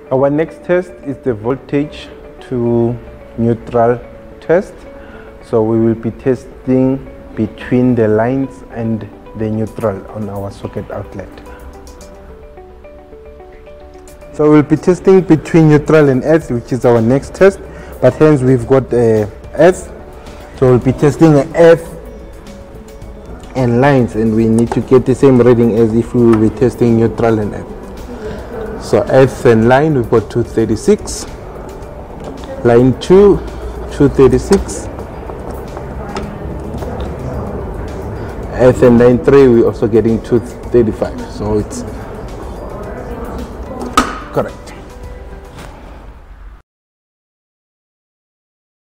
Our next test is the voltage to neutral test. So we will be testing between the lines and the neutral on our socket outlet. So we'll be testing between neutral and earth, which is our next test, but hence we've got earth. So we'll be testing earth and lines, and we need to get the same reading as if we will be testing neutral and earth. So earth and line, we've got 236, line 2, 236, earth and line 3, we're also getting 235. So it's